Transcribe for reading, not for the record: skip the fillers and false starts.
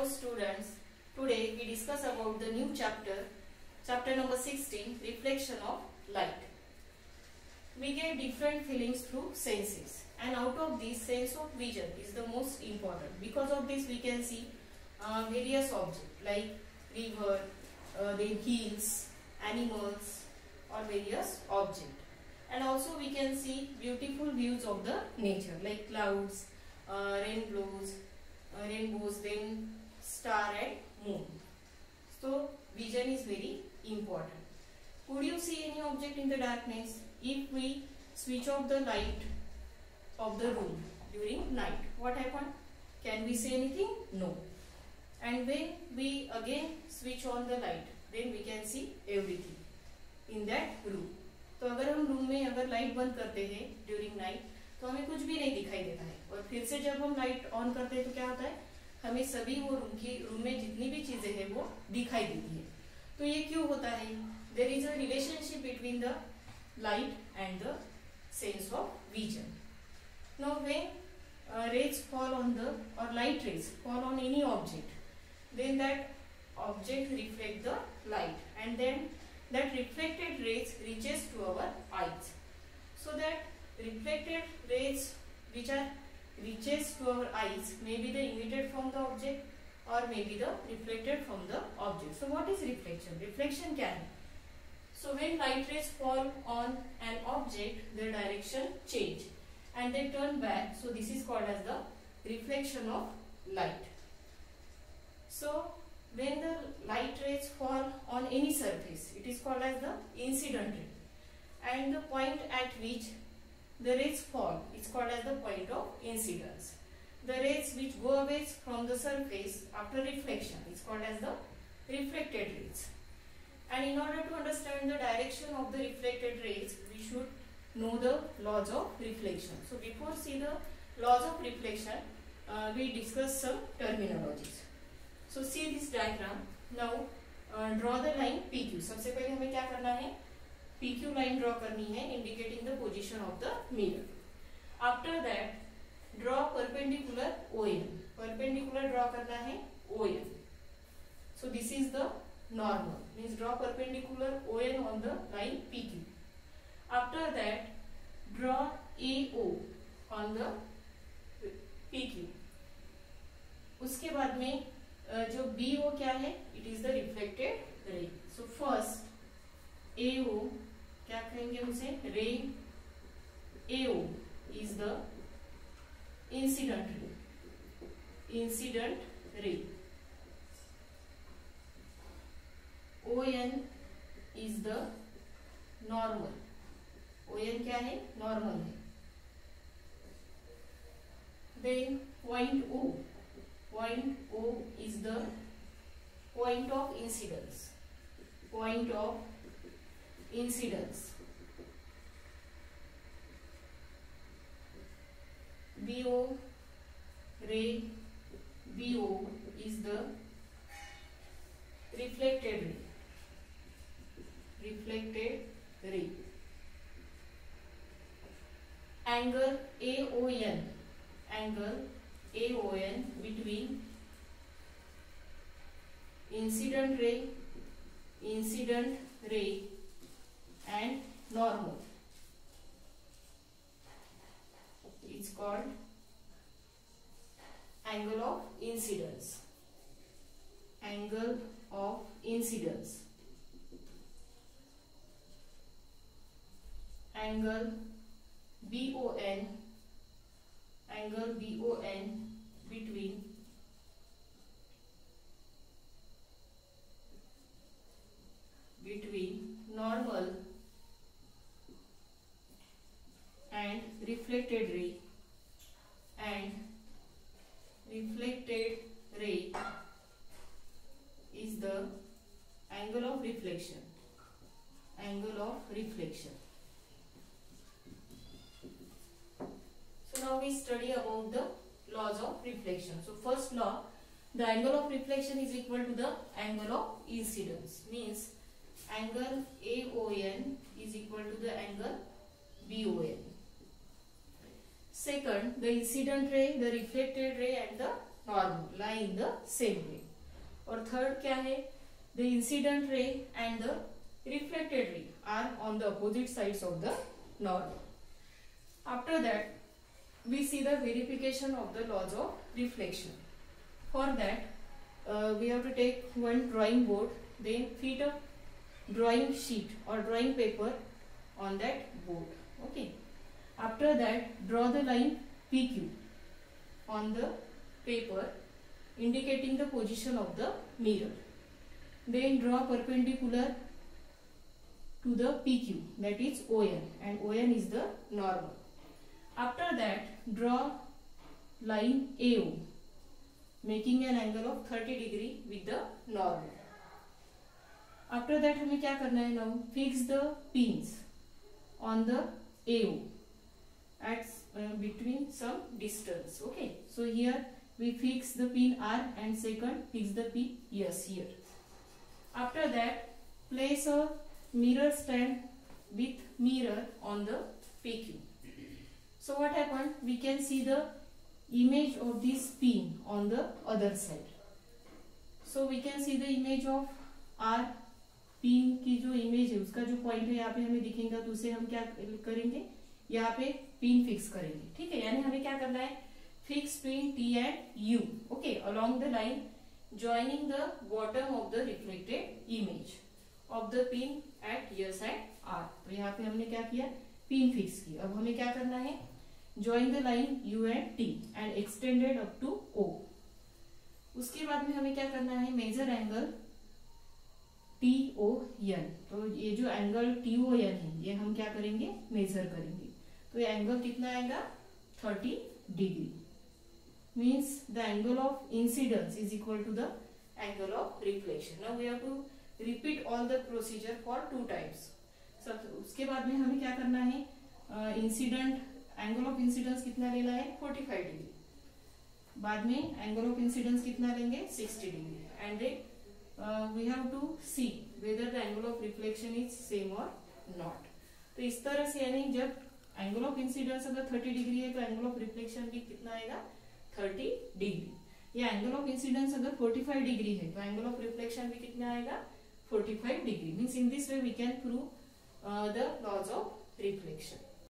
students, today we discuss about the new chapter number 16, reflection of light. We get different feelings through senses, and out of this, sense of vision is the most important. Because of this we can see various objects like river, then hills, animals or various objects. And also we can see beautiful views of the nature like clouds, rainbows, then star and moon. So vision is very important. Could you see any object in the darkness? If we switch off the light of the room during night, what happened? Can we see anything? No. And when we again switch on the light, then we can see everything in that room. तो अगर हम room में अगर light बंद करते हैं during night तो हमें कुछ भी नहीं दिखाई देता है, और फिर से जब हम लाइट ऑन करते हैं तो क्या होता है, हमें सभी वो रूम में जितनी भी चीजें हैं वो दिखाई देती है. तो ये क्यों होता है? There is a relationship between the light and the sense of vision. Now when rays fall on the or light rays fall on any object, then that object reflect the light, and then that reflected rays reaches to our eyes. So that reflected rays which are reaches to our eyes may be the emitted from the object or may be the reflected from the object. So what is reflection? Reflection क्या है? So when light rays fall on an object, their direction change and they turn back. So this is called as the reflection of light. So when the light rays fall on any surface, it is called as the incident ray, and the point at which the rays fall is called as the point of incidence. The rays which go away from the surface after reflection is called as the reflected rays. And in order to understand the direction of the reflected rays, we should know the laws of reflection. So before see the laws of reflection, we discuss some terminologies. So see this diagram. Now draw the line PQ. सबसे पहले हमें क्या करना है? PQ line draw करनी है, indicating the position of the mirror. After that, draw perpendicular ON. Perpendicular draw करना है ON. So this is the normal. Means draw perpendicular ON on the line PQ. After that, draw AO on the PQ. उसके बाद में जो BO क्या है? It is the reflected ray. So first AO क्या कहेंगे उसे? Ray AO is the incident ray. Incident ray. ON is the normal. ON क्या है? Normal है. Then point O. Point O is the point of incidence. Point of incidence. BO ray. BO is the reflected ray. Reflected ray. Angle AON. Angle AON between incident ray and normal. It's called angle of incidence. Angle of incidence. Angle BON. Angle BON between normal and reflected ray, and reflected ray is the angle of reflection. Angle of reflection. So now we study about the laws of reflection. So first law, the angle of reflection is equal to the angle of incidence. Means angle AON is equal to the angle BON. Second, the incident ray, the reflected ray and the normal, lie in the same way. और third क्या है, the incident ray and the reflected ray are on the opposite sides of the normal. After that, we see the verification of the laws of reflection. For that, we have to take one drawing board, then fit a drawing sheet or drawing paper on that board. Okay. After that, draw the line PQ on the paper, indicating the position of the mirror. Then draw perpendicular to the PQ, that is ON, and ON is the normal. After that, draw line AO, making an angle of 30 degree with the normal. After that, हमें क्या करना है? Now fix the pins on the AO at between some distance. Okay, so here we fix the pin R and second fix the pin S here. After that, place a mirror stand with mirror on the PQ. So what happened? We can see the image of this pin on the other side. So we can see the image of R. Pin की जो image है उसका जो point है यहाँ पे हमें दिखेगा, तो उसे हम क्या करेंगे, यहाँ पे पिन फिक्स करेंगे. ठीक है, यानी हमें क्या करना है, fix pin T and U, okay, along the line joining the bottom of the reflected image of the pin at S and R. तो यहाँ पे हमने क्या किया, पिन फिक्स की. अब हमें क्या करना है, join the line U and T and extended up to O. उसके बाद में हमें क्या करना है, मेजर एंगल TON. तो ये जो एंगल TON है ये हम क्या करेंगे, मेजर करेंगे. तो ये एंगल कितना आएगा, 30 degree. Means the angle of incidence is equal to the angle of reflection. Now we have to repeat all the procedure for 2 times. उसके बाद में हमें क्या करना है, इंसिडेंट एंगल ऑफ इंसिडेंस कितना लेना है, 45 डिग्री. बाद में एंगल ऑफ इंसिडेंस कितना लेंगे, 60 degree. And we have to see whether the angle of reflection is same or not. तो इस तरह से, यानी जब एंगल ऑफ इंसिडेंस अगर 30 डिग्री है तो एंगल ऑफ रिफ्लेक्शन भी कितना आएगा, 30 डिग्री. या एंगल ऑफ इंसिडेंस अगर 45 डिग्री है तो एंगल ऑफ रिफ्लेक्शन भी कितना आएगा, 45 degree. Means in this way we can prove the laws of reflection.